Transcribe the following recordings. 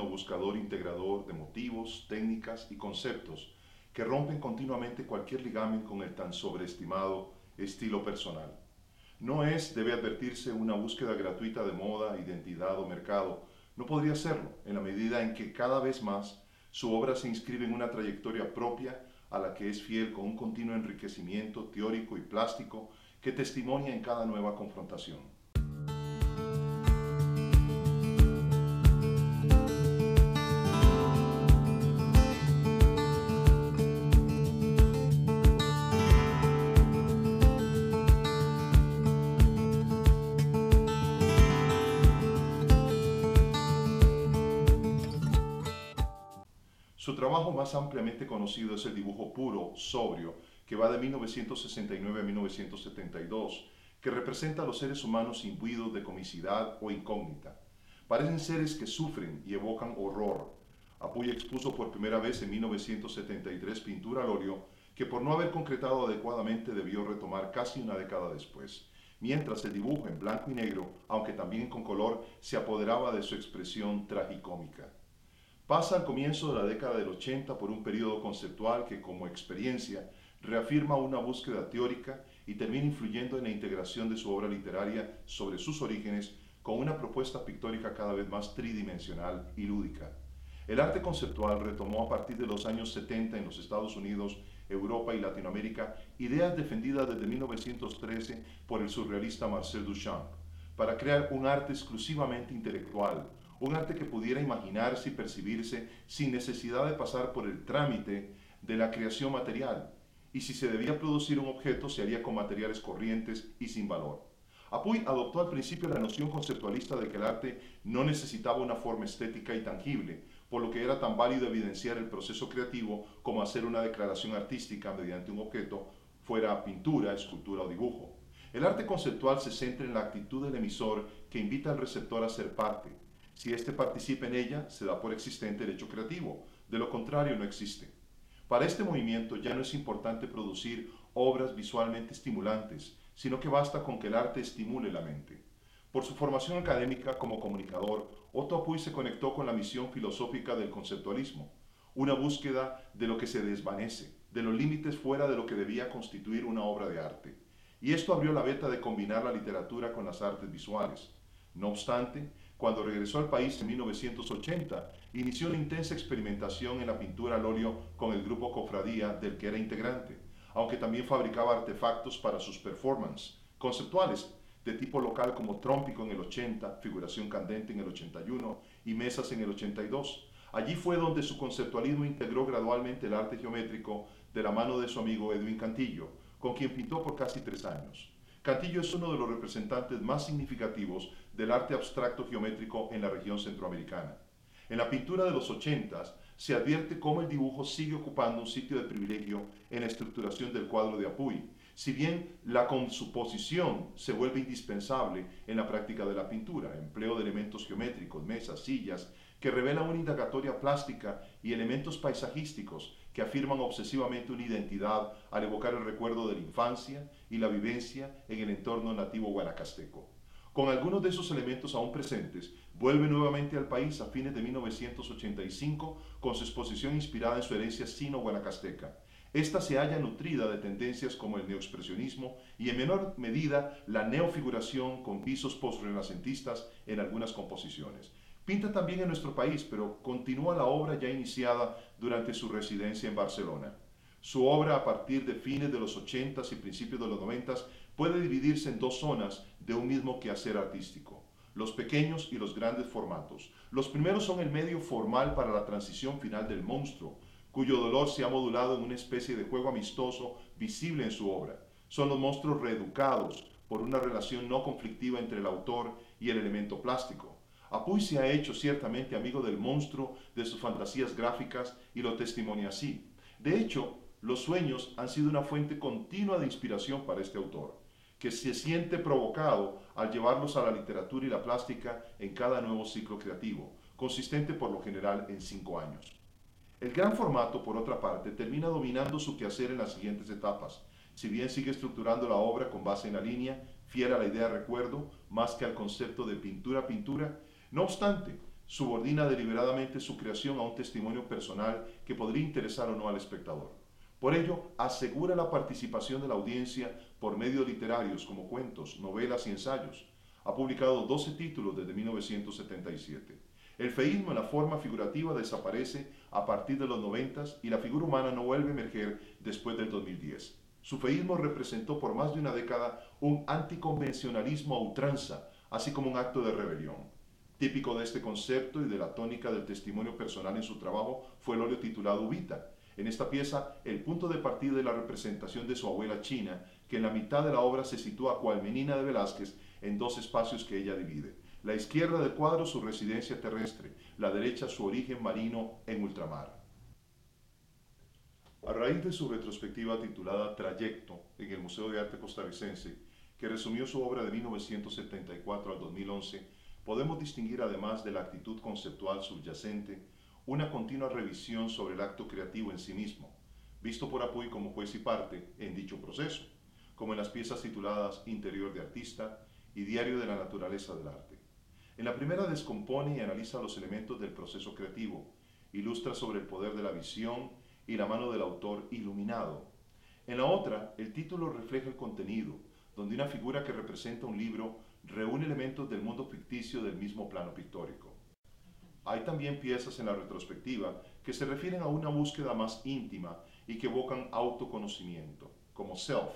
fenómeno buscador integrador de motivos, técnicas y conceptos que rompen continuamente cualquier ligamen con el tan sobreestimado estilo personal. No es, debe advertirse, una búsqueda gratuita de moda, identidad o mercado. No podría serlo, en la medida en que cada vez más su obra se inscribe en una trayectoria propia a la que es fiel con un continuo enriquecimiento teórico y plástico que testimonia en cada nueva confrontación. Su trabajo más ampliamente conocido es el dibujo puro, sobrio, que va de 1969 a 1972, que representa a los seres humanos imbuidos de comicidad o incógnita. Parecen seres que sufren y evocan horror. Apuy expuso por primera vez en 1973 pintura al óleo, que por no haber concretado adecuadamente debió retomar casi una década después, mientras el dibujo en blanco y negro, aunque también con color, se apoderaba de su expresión tragicómica. Pasa al comienzo de la década del 80 por un periodo conceptual que, como experiencia, reafirma una búsqueda teórica y termina influyendo en la integración de su obra literaria sobre sus orígenes con una propuesta pictórica cada vez más tridimensional y lúdica. El arte conceptual retomó a partir de los años 70 en los Estados Unidos, Europa y Latinoamérica ideas defendidas desde 1913 por el surrealista Marcel Duchamp, para crear un arte exclusivamente intelectual, un arte que pudiera imaginarse y percibirse sin necesidad de pasar por el trámite de la creación material, y si se debía producir un objeto se haría con materiales corrientes y sin valor. Apuy adoptó al principio la noción conceptualista de que el arte no necesitaba una forma estética y tangible, por lo que era tan válido evidenciar el proceso creativo como hacer una declaración artística mediante un objeto, fuera pintura, escultura o dibujo. El arte conceptual se centra en la actitud del emisor que invita al receptor a ser parte. Si éste participa en ella, se da por existente el hecho creativo, de lo contrario no existe. Para este movimiento ya no es importante producir obras visualmente estimulantes, sino que basta con que el arte estimule la mente. Por su formación académica como comunicador, Otto Apuy se conectó con la misión filosófica del conceptualismo, una búsqueda de lo que se desvanece, de los límites fuera de lo que debía constituir una obra de arte. Y esto abrió la veta de combinar la literatura con las artes visuales. No obstante, cuando regresó al país en 1980, inició una intensa experimentación en la pintura al óleo con el grupo Cofradía del que era integrante, aunque también fabricaba artefactos para sus performances conceptuales de tipo local como Trómpico en el 80, Figuración Candente en el 81 y Mesas en el 82. Allí fue donde su conceptualismo integró gradualmente el arte geométrico de la mano de su amigo Edwin Cantillo, con quien pintó por casi 3 años. Cantillo es uno de los representantes más significativos del arte abstracto geométrico en la región centroamericana. En la pintura de los 80 se advierte cómo el dibujo sigue ocupando un sitio de privilegio en la estructuración del cuadro de Apuy, si bien la composición se vuelve indispensable en la práctica de la pintura, empleo de elementos geométricos, mesas, sillas, que revelan una indagatoria plástica y elementos paisajísticos que afirman obsesivamente una identidad al evocar el recuerdo de la infancia y la vivencia en el entorno nativo guanacasteco. Con algunos de esos elementos aún presentes, vuelve nuevamente al país a fines de 1985 con su exposición inspirada en su herencia sino-guanacasteca. Esta se halla nutrida de tendencias como el neoexpresionismo y en menor medida la neofiguración con visos postrenacentistas en algunas composiciones. Pinta también en nuestro país, pero continúa la obra ya iniciada durante su residencia en Barcelona. Su obra, a partir de fines de los 80s y principios de los 90s, puede dividirse en dos zonas de un mismo quehacer artístico: los pequeños y los grandes formatos. Los primeros son el medio formal para la transición final del monstruo, cuyo dolor se ha modulado en una especie de juego amistoso visible en su obra. Son los monstruos reeducados por una relación no conflictiva entre el autor y el elemento plástico. Apuy se ha hecho ciertamente amigo del monstruo de sus fantasías gráficas y lo testimonia así. De hecho, los sueños han sido una fuente continua de inspiración para este autor, que se siente provocado al llevarlos a la literatura y la plástica en cada nuevo ciclo creativo, consistente por lo general en 5 años. El gran formato, por otra parte, termina dominando su quehacer en las siguientes etapas. Si bien sigue estructurando la obra con base en la línea, fiel a la idea de recuerdo, más que al concepto de pintura-pintura, no obstante, subordina deliberadamente su creación a un testimonio personal que podría interesar o no al espectador. Por ello, asegura la participación de la audiencia por medios literarios como cuentos, novelas y ensayos. Ha publicado 12 títulos desde 1977. El feísmo en la forma figurativa desaparece a partir de los 90 y la figura humana no vuelve a emerger después del 2010. Su feísmo representó por más de una década un anticonvencionalismo a ultranza, así como un acto de rebelión. Típico de este concepto y de la tónica del testimonio personal en su trabajo fue el óleo titulado Ubita. En esta pieza, el punto de partida es la representación de su abuela china, que en la mitad de la obra se sitúa cual Menina de Velázquez en dos espacios que ella divide. La izquierda del cuadro su residencia terrestre, la derecha su origen marino en ultramar. A raíz de su retrospectiva titulada Trayecto en el Museo de Arte Costarricense, que resumió su obra de 1974 al 2011, podemos distinguir, además de la actitud conceptual subyacente, una continua revisión sobre el acto creativo en sí mismo, visto por Apuy como juez y parte en dicho proceso, como en las piezas tituladas Interior de Artista y Diario de la Naturaleza del Arte. En la primera descompone y analiza los elementos del proceso creativo, ilustra sobre el poder de la visión y la mano del autor iluminado. En la otra, el título refleja el contenido, donde una figura que representa un libro reúne elementos del mundo ficticio del mismo plano pictórico. Hay también piezas en la retrospectiva que se refieren a una búsqueda más íntima y que evocan autoconocimiento, como Self.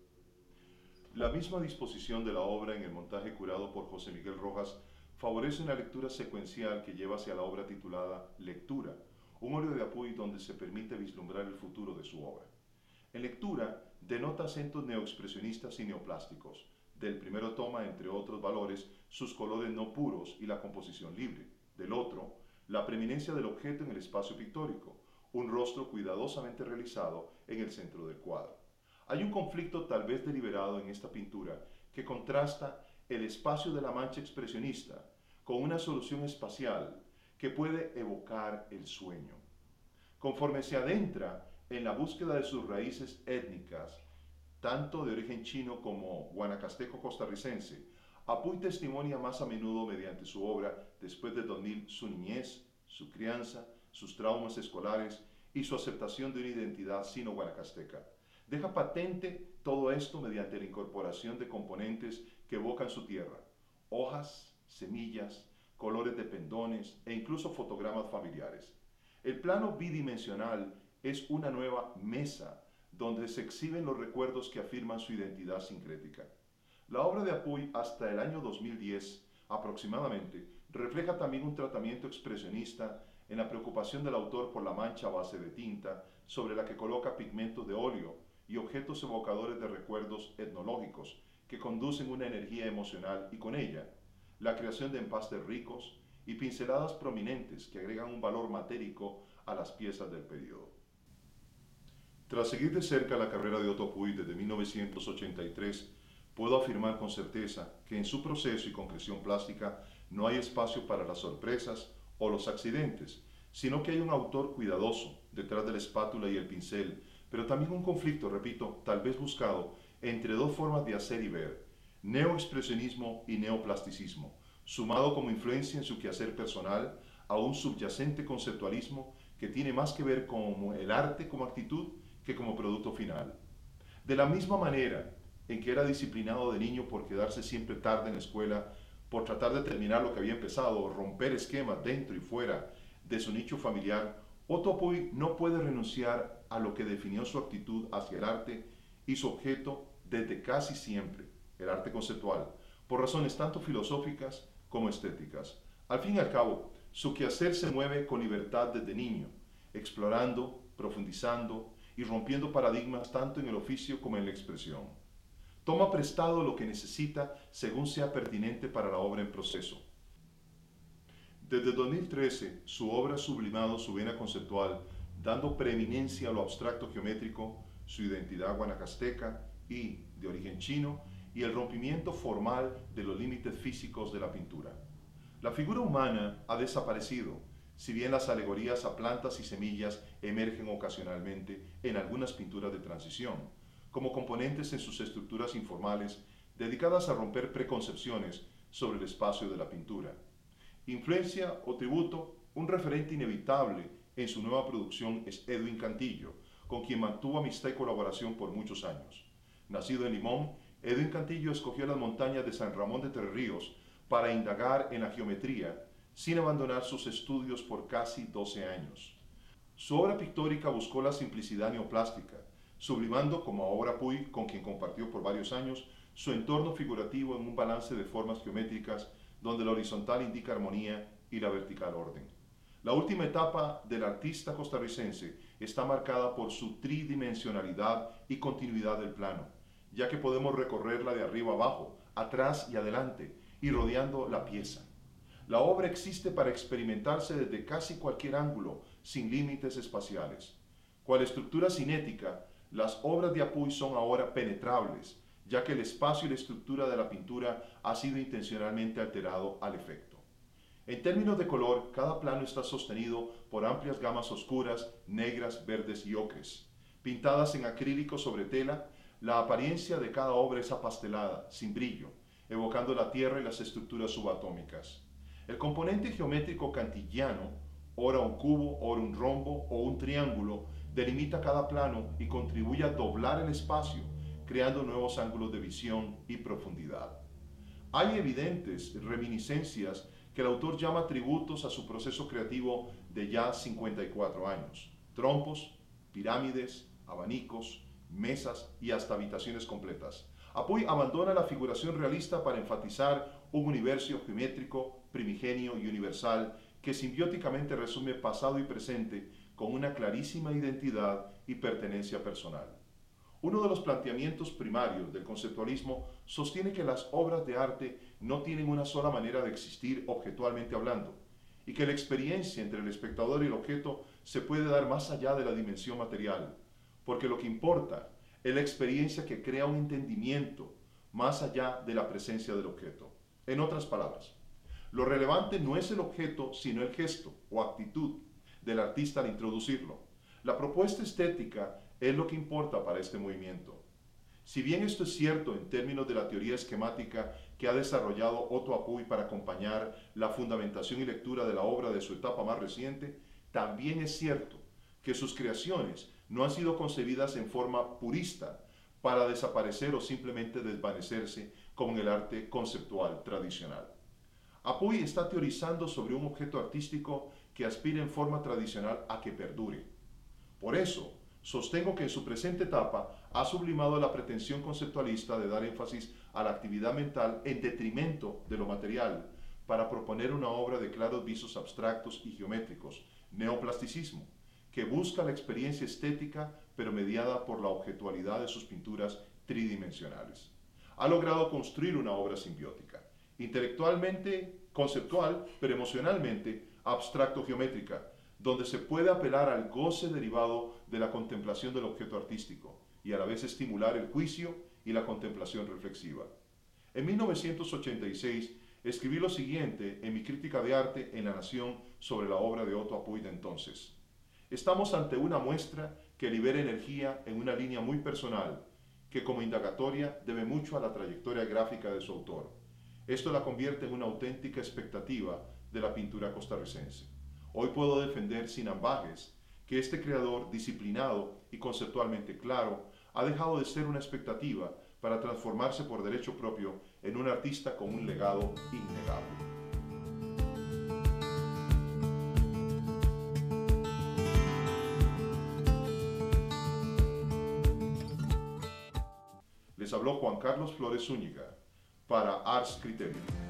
La misma disposición de la obra en el montaje curado por José Miguel Rojas favorece una lectura secuencial que lleva hacia la obra titulada Lectura, un óleo de Apuy donde se permite vislumbrar el futuro de su obra. En Lectura denota acentos neoexpresionistas y neoplásticos. Del primero toma, entre otros valores, sus colores no puros y la composición libre. Del otro, la preeminencia del objeto en el espacio pictórico, un rostro cuidadosamente realizado en el centro del cuadro. Hay un conflicto tal vez deliberado en esta pintura que contrasta el espacio de la mancha expresionista con una solución espacial que puede evocar el sueño. Conforme se adentra en la búsqueda de sus raíces étnicas, tanto de origen chino como guanacasteco costarricense, Apuy testimonia más a menudo mediante su obra, después de 2000, su niñez, su crianza, sus traumas escolares y su aceptación de una identidad sino-guanacasteca. Deja patente todo esto mediante la incorporación de componentes que evocan su tierra: hojas, semillas, colores de pendones e incluso fotogramas familiares. El plano bidimensional es una nueva mesa donde se exhiben los recuerdos que afirman su identidad sincrética. La obra de Apuy hasta el año 2010 aproximadamente refleja también un tratamiento expresionista en la preocupación del autor por la mancha a base de tinta sobre la que coloca pigmentos de óleo y objetos evocadores de recuerdos etnológicos que conducen una energía emocional y con ella la creación de empastes ricos y pinceladas prominentes que agregan un valor matérico a las piezas del periodo. Tras seguir de cerca la carrera de Otto Apuy desde 1983, puedo afirmar con certeza que en su proceso y concreción plástica no hay espacio para las sorpresas o los accidentes, sino que hay un autor cuidadoso detrás de la espátula y el pincel, pero también un conflicto, repito, tal vez buscado, entre dos formas de hacer y ver, neoexpresionismo y neoplasticismo, sumado como influencia en su quehacer personal a un subyacente conceptualismo que tiene más que ver con el arte como actitud que como producto final. De la misma manera en que era disciplinado de niño por quedarse siempre tarde en la escuela, por tratar de terminar lo que había empezado, romper esquemas dentro y fuera de su nicho familiar, Otto Apuy no puede renunciar a lo que definió su actitud hacia el arte y su objeto desde casi siempre, el arte conceptual, por razones tanto filosóficas como estéticas. Al fin y al cabo, su quehacer se mueve con libertad desde niño, explorando, profundizando y rompiendo paradigmas tanto en el oficio como en la expresión. Toma prestado lo que necesita según sea pertinente para la obra en proceso. Desde 2013, su obra ha sublimado su vena conceptual, dando preeminencia a lo abstracto geométrico, su identidad guanacasteca y de origen chino, y el rompimiento formal de los límites físicos de la pintura. La figura humana ha desaparecido, si bien las alegorías a plantas y semillas emergen ocasionalmente en algunas pinturas de transición, como componentes en sus estructuras informales dedicadas a romper preconcepciones sobre el espacio de la pintura. Influencia o tributo, un referente inevitable en su nueva producción es Edwin Cantillo, con quien mantuvo amistad y colaboración por muchos años. Nacido en Limón, Edwin Cantillo escogió las montañas de San Ramón de Entre Ríos para indagar en la geometría, sin abandonar sus estudios por casi 12 años. Su obra pictórica buscó la simplicidad neoplástica, sublimando como a obra Puy, con quien compartió por varios años, su entorno figurativo en un balance de formas geométricas donde la horizontal indica armonía y la vertical orden. La última etapa del artista costarricense está marcada por su tridimensionalidad y continuidad del plano, ya que podemos recorrerla de arriba abajo, atrás y adelante, y rodeando la pieza. La obra existe para experimentarse desde casi cualquier ángulo, sin límites espaciales. Cual estructura cinética, las obras de Apuy son ahora penetrables, ya que el espacio y la estructura de la pintura ha sido intencionalmente alterado al efecto. En términos de color, cada plano está sostenido por amplias gamas oscuras, negras, verdes y ocres. Pintadas en acrílico sobre tela, la apariencia de cada obra es apastelada, sin brillo, evocando la tierra y las estructuras subatómicas. El componente geométrico cantillano, ora un cubo, ora un rombo o un triángulo, delimita cada plano y contribuye a doblar el espacio, creando nuevos ángulos de visión y profundidad. Hay evidentes reminiscencias que el autor llama tributos a su proceso creativo de ya 54 años. Trompos, pirámides, abanicos, mesas y hasta habitaciones completas. Apuy abandona la figuración realista para enfatizar un universo geométrico, primigenio y universal que simbióticamente resume pasado y presente con una clarísima identidad y pertenencia personal. Uno de los planteamientos primarios del conceptualismo sostiene que las obras de arte no tienen una sola manera de existir objetualmente hablando, y que la experiencia entre el espectador y el objeto se puede dar más allá de la dimensión material, porque lo que importa es la experiencia que crea un entendimiento más allá de la presencia del objeto. En otras palabras, lo relevante no es el objeto, sino el gesto o actitud del artista al introducirlo. La propuesta estética es lo que importa para este movimiento. Si bien esto es cierto en términos de la teoría esquemática que ha desarrollado Otto Apuy para acompañar la fundamentación y lectura de la obra de su etapa más reciente, también es cierto que sus creaciones no han sido concebidas en forma purista para desaparecer o simplemente desvanecerse como en el arte conceptual tradicional. Apuy está teorizando sobre un objeto artístico que aspira en forma tradicional a que perdure. Por eso, sostengo que en su presente etapa ha sublimado la pretensión conceptualista de dar énfasis a la actividad mental en detrimento de lo material, para proponer una obra de claros visos abstractos y geométricos, neoplasticismo, que busca la experiencia estética pero mediada por la objetualidad de sus pinturas tridimensionales. Ha logrado construir una obra simbiótica, intelectualmente conceptual, pero emocionalmente abstracto-geométrica, donde se puede apelar al goce derivado de la contemplación del objeto artístico y a la vez estimular el juicio y la contemplación reflexiva. En 1986 escribí lo siguiente en mi crítica de arte en La Nación sobre la obra de Otto Apuy de entonces. Estamos ante una muestra que libera energía en una línea muy personal, que como indagatoria debe mucho a la trayectoria gráfica de su autor. Esto la convierte en una auténtica expectativa de la pintura costarricense. Hoy puedo defender sin ambajes que este creador disciplinado y conceptualmente claro ha dejado de ser una expectativa para transformarse por derecho propio en un artista con un legado innegable. Les habló Juan Carlos Flores Zúñiga para Ars Criterium.